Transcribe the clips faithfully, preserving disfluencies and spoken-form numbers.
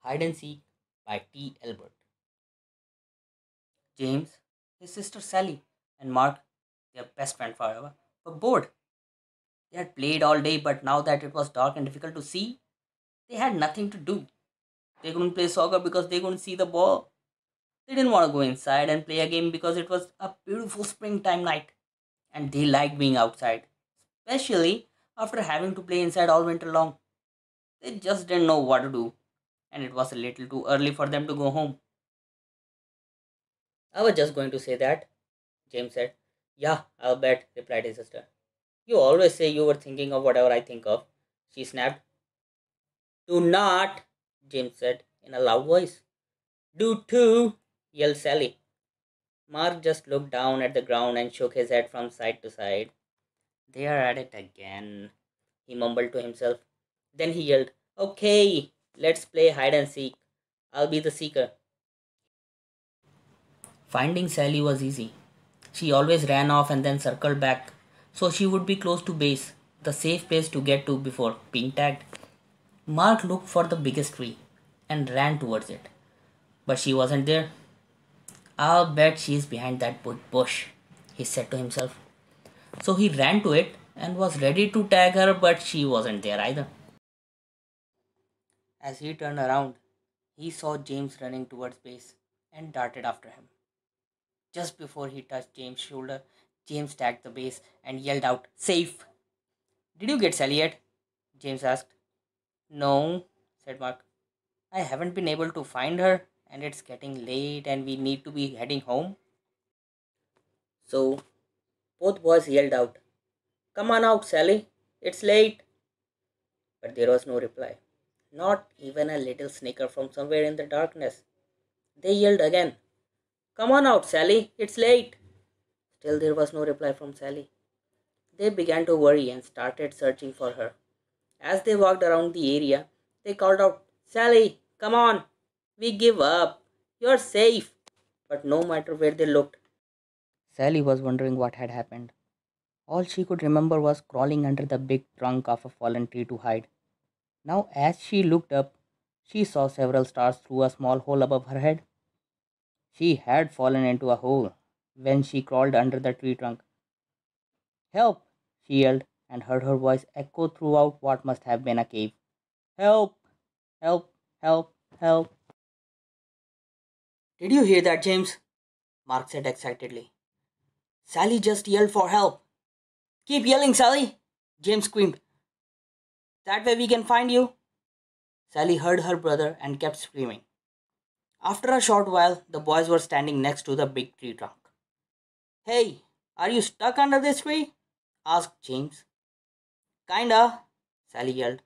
Hide and Seek by T. Albert. James, his sister Sally, and Mark, their best friend forever, were bored. They had played all day, but now that it was dark and difficult to see, they had nothing to do. They couldn't play soccer because they couldn't see the ball. They didn't want to go inside and play a game because it was a beautiful springtime night, and they liked being outside, especially after having to play inside all winter long. They just didn't know what to do, and it was a little too early for them to go home. I was just going to say that, James said. Yeah, I'll bet, replied his sister. You always say you were thinking of whatever I think of, she snapped. Do not, James said in a loud voice. Do too, yelled Sally. Mark just looked down at the ground and shook his head from side to side. They are at it again, he mumbled to himself. Then he yelled, Okay, let's play hide and seek. I'll be the seeker. Finding Sally was easy. She always ran off and then circled back, so she would be close to base, the safe place to get to before being tagged. Mark looked for the biggest tree and ran towards it, but she wasn't there. I'll bet she's behind that bu- bush, he said to himself. So he ran to it and was ready to tag her, but she wasn't there either. As he turned around, he saw James running towards base and darted after him. Just before he touched James' shoulder, James tagged the base and yelled out, Safe! Did you get Sally yet? James asked. No, said Mark. I haven't been able to find her, and it's getting late and we need to be heading home. So both boys yelled out, Come on out, Sally. It's late. But there was no reply. Not even a little snicker from somewhere in the darkness. They yelled again, Come on out, Sally. It's late. Still there was no reply from Sally. They began to worry and started searching for her. As they walked around the area, they called out, Sally, come on. We give up. You're safe. But no matter where they looked, Sally was wondering what had happened. All she could remember was crawling under the big trunk of a fallen tree to hide. Now, as she looked up, she saw several stars through a small hole above her head. She had fallen into a hole when she crawled under the tree trunk. Help! She yelled and heard her voice echo throughout what must have been a cave. Help! Help! Help! Help! Did you hear that, James? Mark said excitedly. Sally just yelled for help. Keep yelling, Sally! James screamed. That way we can find you. Sally heard her brother and kept screaming. After a short while, the boys were standing next to the big tree trunk. Hey, are you stuck under this tree? Asked James. Kinda, Sally yelled.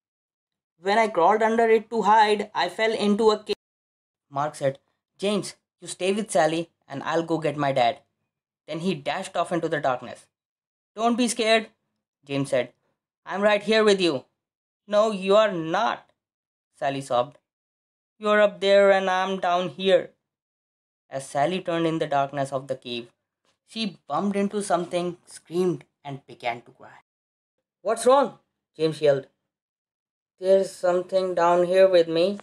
When I crawled under it to hide, I fell into a cave. Mark said, James, you stay with Sally and I'll go get my dad. Then he dashed off into the darkness. Don't be scared, James said. I'm right here with you. No, you are not, Sally sobbed. You're up there and I'm down here. As Sally turned in the darkness of the cave, she bumped into something, screamed, and began to cry. What's wrong? James yelled. There's something down here with me,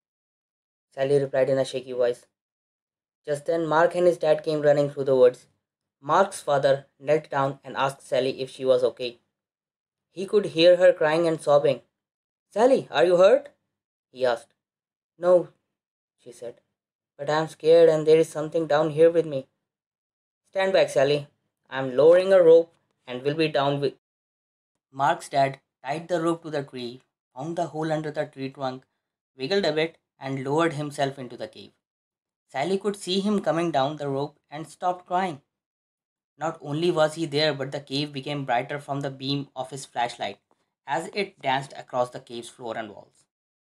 Sally replied in a shaky voice. Just then, Mark and his dad came running through the woods. Mark's father knelt down and asked Sally if she was okay. He could hear her crying and sobbing. Sally, are you hurt? He asked. No, she said, but I'm scared and there is something down here with me. Stand back, Sally. I'm lowering a rope and will be down with. Mark's dad tied the rope to the tree, found the hole under the tree trunk, wiggled a bit, and lowered himself into the cave. Sally could see him coming down the rope and stopped crying. Not only was he there, but the cave became brighter from the beam of his flashlight as it danced across the cave's floor and walls.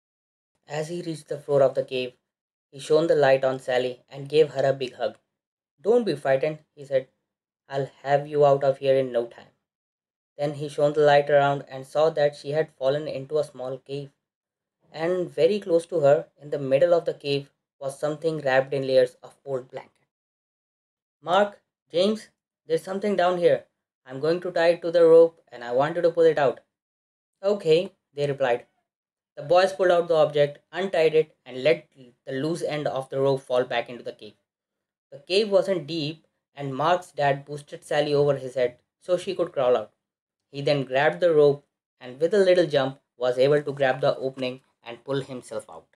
As he reached the floor of the cave, he shone the light on Sally and gave her a big hug. Don't be frightened, he said. I'll have you out of here in no time. Then he shone the light around and saw that she had fallen into a small cave. And very close to her, in the middle of the cave, was something wrapped in layers of old blanket. Mark, James, there's something down here. I'm going to tie it to the rope and I want you to pull it out. Okay, they replied. The boys pulled out the object, untied it, and let the loose end of the rope fall back into the cave. The cave wasn't deep, and Mark's dad boosted Sally over his head so she could crawl out. He then grabbed the rope and, with a little jump, was able to grab the opening and pull himself out.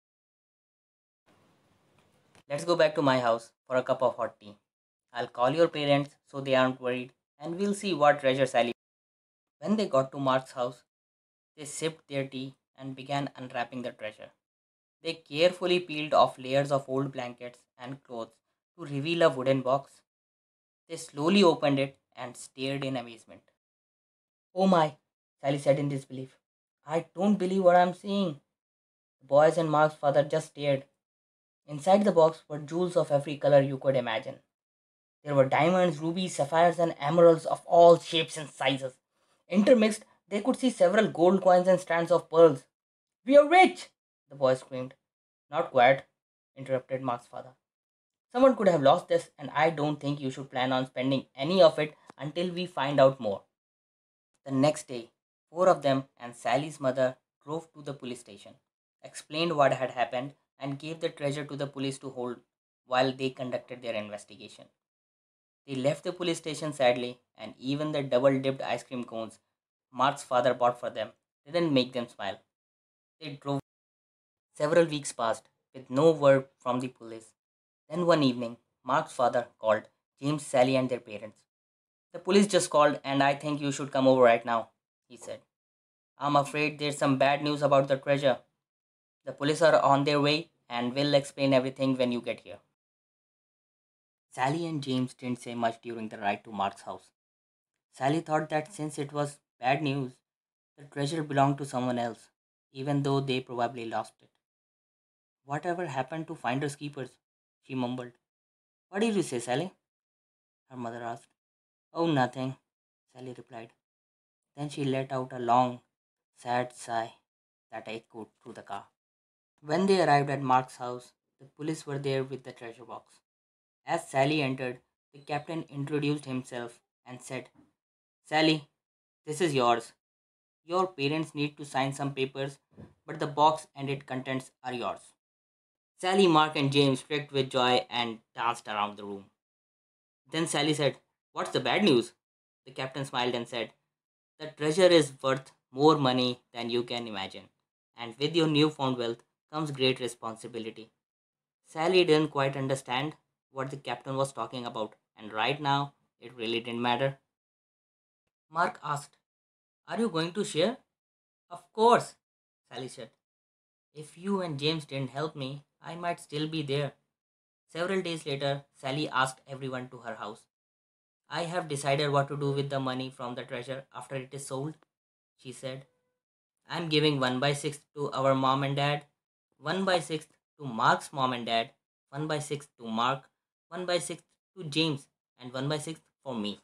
Let's go back to my house for a cup of hot tea. I'll call your parents so they aren't worried, and we'll see what treasure Sally. When they got to Mark's house, they sipped their tea and began unwrapping the treasure. They carefully peeled off layers of old blankets and clothes to reveal a wooden box. They slowly opened it and stared in amazement. Oh my, Sally said in disbelief. I don't believe what I'm seeing. The boys and Mark's father just stared. Inside the box were jewels of every color you could imagine. There were diamonds, rubies, sapphires, and emeralds of all shapes and sizes. Intermixed, they could see several gold coins and strands of pearls. We are rich! The boy screamed. Not quite, interrupted Mark's father. Someone could have lost this, and I don't think you should plan on spending any of it until we find out more. The next day, four of them and Sally's mother drove to the police station, explained what had happened, and gave the treasure to the police to hold while they conducted their investigation. They left the police station sadly, and even the double dipped ice cream cones Mark's father bought for them didn't make them smile. They drove. Several weeks passed with no word from the police. Then one evening, Mark's father called James, Sally, and their parents. The police just called, and I think you should come over right now, he said. I'm afraid there's some bad news about the treasure. The police are on their way and will explain everything when you get here. Sally and James didn't say much during the ride to Mark's house. Sally thought that since it was bad news, the treasure belonged to someone else, even though they probably lost it. Whatever happened to finders keepers? She mumbled. What did you say, Sally? Her mother asked. Oh, nothing, Sally replied. Then she let out a long, sad sigh that echoed through the car. When they arrived at Mark's house, the police were there with the treasure box. As Sally entered, the captain introduced himself and said, Sally, this is yours. Your parents need to sign some papers, but the box and its contents are yours. Sally, Mark, and James shrieked with joy and danced around the room. Then Sally said, What's the bad news? The captain smiled and said, The treasure is worth more money than you can imagine, and with your newfound wealth comes great responsibility. Sally didn't quite understand what the captain was talking about, and right now it really didn't matter. Mark asked, Are you going to share? Of course, Sally said. If you and James didn't help me, I might still be there. Several days later, Sally asked everyone to her house. I have decided what to do with the money from the treasure after it is sold, she said. I'm giving one by sixth to our mom and dad, one by sixth to Mark's mom and dad, one by sixth to Mark, one by sixth to James, and one by sixth for me.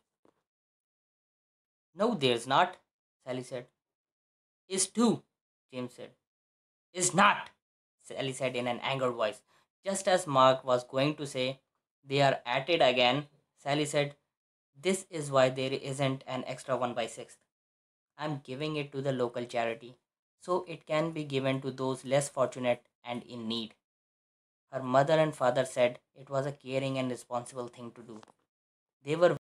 No, there's not, Sally said. Is two, James said. Is not, Sally said in an angered voice. Just as Mark was going to say, They are at it again, Sally said, This is why there isn't an extra one by sixth. I'm giving it to the local charity, so it can be given to those less fortunate and in need. Her mother and father said it was a caring and responsible thing to do. They were